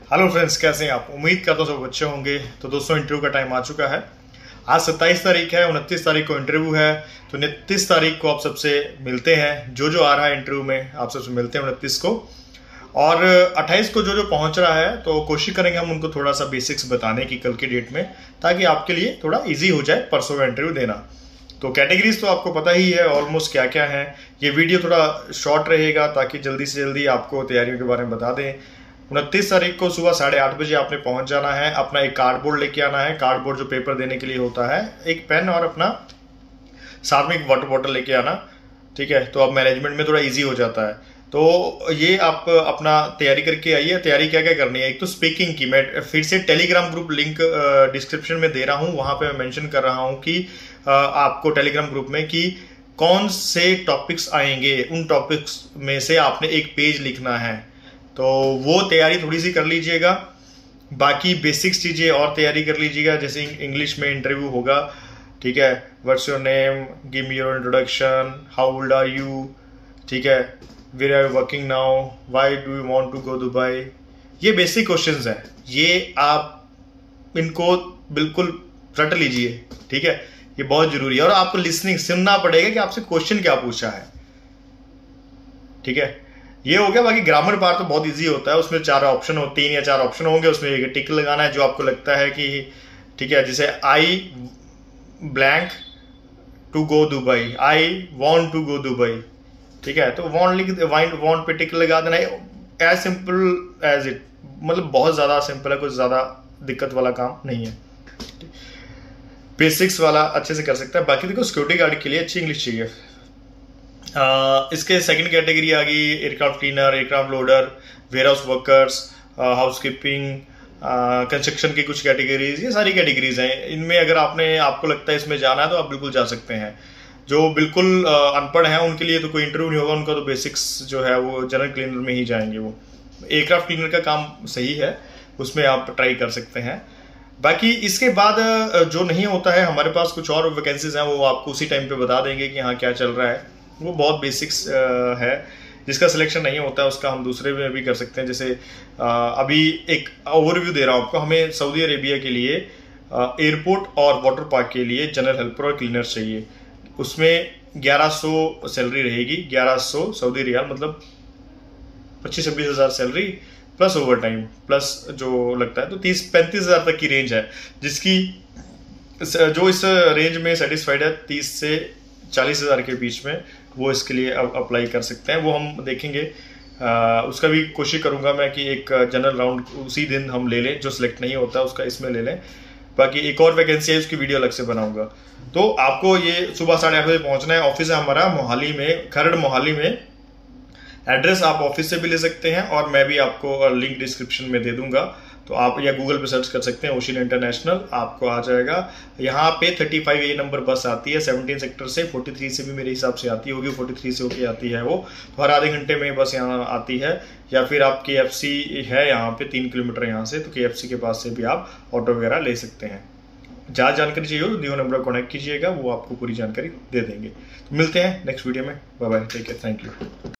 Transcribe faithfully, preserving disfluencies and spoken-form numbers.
Hello friends, कैसे हैं आप? उम्मीद करता हूँ सब अच्छे होंगे। तो दोस्तों, इंटरव्यू का टाइम आ चुका है। आज सत्ताईस तारीख है, उनतीस तारीख को इंटरव्यू है। तो उनतीस तारीख को आप सबसे मिलते हैं, जो जो आ रहा है इंटरव्यू में आप सबसे मिलते हैं उनतीस को। और अट्ठाईस को जो जो पहुंच रहा है तो कोशिश करेंगे हम उनको थोड़ा सा बेसिक्स बताने की कल की डेट में, ताकि आपके लिए थोड़ा ईजी हो जाए परसों का इंटरव्यू देना। तो कैटेगरीज तो आपको पता ही है ऑलमोस्ट क्या क्या है। ये वीडियो थोड़ा शॉर्ट रहेगा ताकि जल्दी से जल्दी आपको तैयारियों के बारे में बता दें। उनतीस तारीख को सुबह साढ़े आठ बजे आपने पहुंच जाना है। अपना एक कार्डबोर्ड लेके आना है। कार्डबोर्ड जो पेपर देने के लिए होता है, एक पेन और अपना साथ में एक वाटर बॉटल लेके आना। ठीक है, तो अब मैनेजमेंट में थोड़ा इजी हो जाता है। तो ये आप अपना तैयारी करके आइए। तैयारी क्या क्या करनी है, एक तो स्पीकिंग की मैं फिर से टेलीग्राम ग्रुप लिंक डिस्क्रिप्शन में दे रहा हूँ। वहां पे मैं मेंशन कर रहा हूँ कि आपको टेलीग्राम ग्रुप में कि कौन से टॉपिक्स आएंगे, उन टॉपिक्स में से आपने एक पेज लिखना है। तो वो तैयारी थोड़ी सी कर लीजिएगा। बाकी बेसिक्स चीजें और तैयारी कर लीजिएगा। जैसे इंग्लिश में इंटरव्यू होगा, ठीक है, what's your name, give me your introduction, how old are you, ठीक है, where are you working now, why do you want to go Dubai. ये बेसिक क्वेश्चंस हैं, ये आप इनको बिल्कुल रट लीजिए। ठीक है, ये बहुत जरूरी है। और आपको लिसनिंग सुनना पड़ेगा कि आपसे क्वेश्चन क्या पूछा है। ठीक है, ये हो गया। बाकी ग्रामर पार्ट तो बहुत इजी होता है। उसमें चार ऑप्शन हो, तीन या चार ऑप्शन होंगे, उसमें एक टिक लगाना है जो आपको लगता है कि ठीक है। जैसे I blank to go Dubai, I want to go Dubai, ठीक है, तो वांट लिख वांट पे टिक लगा देना है। एज सिंपल एज इट, मतलब बहुत ज्यादा सिंपल है, कुछ ज्यादा दिक्कत वाला काम नहीं है। बेसिक्स वाला अच्छे से कर सकता है। बाकी देखो, सिक्योरिटी गार्ड के लिए अच्छी इंग्लिश चाहिए। Uh, इसके सेकंड कैटेगरी आ गई aircraft cleaner, aircraft loader, warehouse workers, housekeeping, construction की कुछ कैटेगरीज। ये सारी कैटेगरीज हैं। इनमें अगर आपने आपको लगता है इसमें जाना है तो आप बिल्कुल जा सकते हैं। जो बिल्कुल अनपढ़ हैं उनके लिए तो कोई इंटरव्यू नहीं होगा। उनका तो बेसिक्स जो है वो जनरल क्लीनर में ही जाएंगे। वो एयरक्राफ्ट क्लीनर का काम सही है, उसमें आप ट्राई कर सकते हैं। बाकी इसके बाद जो नहीं होता है, हमारे पास कुछ और वैकेंसीज हैं, वो आपको उसी टाइम पे बता देंगे कि हाँ क्या चल रहा है। वो बहुत बेसिक्स है। जिसका सिलेक्शन नहीं होता है उसका हम दूसरे में भी कर सकते हैं। जैसे अभी एक ओवरव्यू दे रहा हूं आपको। हमें सऊदी अरेबिया के लिए एयरपोर्ट और वाटर पार्क के लिए जनरल हेल्पर और क्लीनर चाहिए। उसमें ग्यारह सौ सैलरी रहेगी, ग्यारह सौ सऊदी रियाल, मतलब पच्चीस छब्बीस हजार salary plus overtime plus जो लगता है। तो तीस पैंतीस हजार तक की रेंज है, जिसकी जो इस रेंज में सेटिस्फाइड है तीस से चालीस हजार के बीच में, वो इसके लिए अप्लाई कर सकते हैं। वो हम देखेंगे। आ, उसका भी कोशिश करूंगा मैं कि एक जनरल राउंड उसी दिन हम ले लें। जो सिलेक्ट नहीं होता उसका इसमें ले लें। बाकी एक और वैकेंसी है, उसकी वीडियो अलग से बनाऊंगा। तो आपको ये सुबह साढ़े आठ बजे पहुंचना है। ऑफिस है हमारा मोहाली में, खरड़ मोहाली में। एड्रेस आप ऑफिस से भी ले सकते हैं और मैं भी आपको लिंक डिस्क्रिप्शन में दे दूंगा। तो आप या गूगल पे सर्च कर सकते हैं ओशियन इंटरनेशनल, आपको आ जाएगा। यहाँ पे पैंतीस ए नंबर बस आती है सत्रह सेक्टर से। तैंतालीस से भी मेरे हिसाब से आती होगी, तैंतालीस से होके आती है वो। तो हर आधे घंटे में बस यहाँ आती है। या फिर आप के एफ सी है यहाँ पे तीन किलोमीटर यहाँ से, तो के एफ सी के पास से भी आप ऑटो वगैरह ले सकते हैं। ज़्यादा जानकारी चाहिए हो दियो नंबर कॉन्टैक्ट कीजिएगा, वो आपको पूरी जानकारी दे देंगे। तो मिलते हैं नेक्स्ट वीडियो में। Bye bye, take care, thank you.